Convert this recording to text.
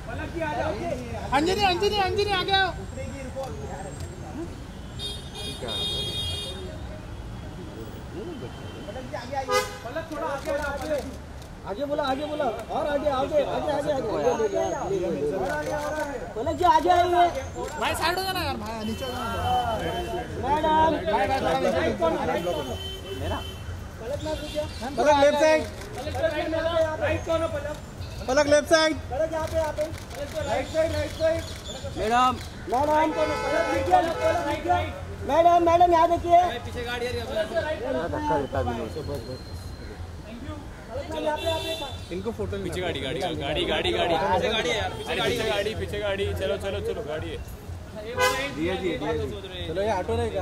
अंजनी अंजनी अंजनी आ गया। आगे बोला और आगे आगे आगे आगे आगे पलक जी आगे आइए भाई साइड हो जाना यार भाई नीचे हो जाना मैडम मेरा पलक लेफ्ट साइड राइट कौन है पलक लेफ्ट साइड पलक यहाँ पे राइट साइड मैडम मैडम यहाँ देखिए पीछे गाड़ी आ रही है धक्का देता भी नहीं। इनको फोटो पीछे गाड़ी पीछे गाड़ी है यार पीछे गाड़ी चलो गाड़ी है चलो ये ऑटो रहेगा।